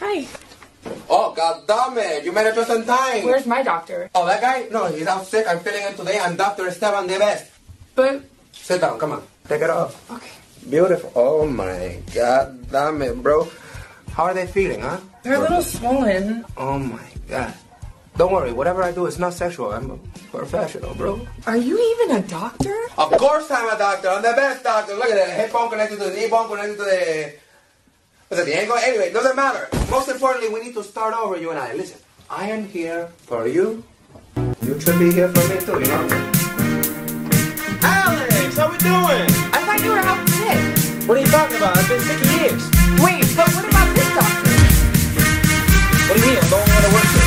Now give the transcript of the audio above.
Hi. Oh, god damn it. You made it just in time. Where's my doctor? Oh, that guy? No, he's out sick. I'm feeling it today. I'm Dr. Esteban de Best. But... Sit down. Come on. Take it off. Okay. Beautiful. Oh, my god damn it, bro. How are they feeling, huh? They're a little swollen. Oh, my god. Don't worry. Whatever I do is not sexual. I'm a professional, bro. Are you even a doctor? Of course I'm a doctor. I'm the best doctor. Look at that. Headphone connected to the knee bone connected to the... What's that, the ankle? Anyway, doesn't matter. Most importantly, we need to start over, you and I. Listen, I am here for you. You should be here for me, too, you know? Alex, how we doing? I thought you were out sick. What are you talking about? I've been sick years. Wait, but what about this doctor? What do you mean? I'm the only one that works here.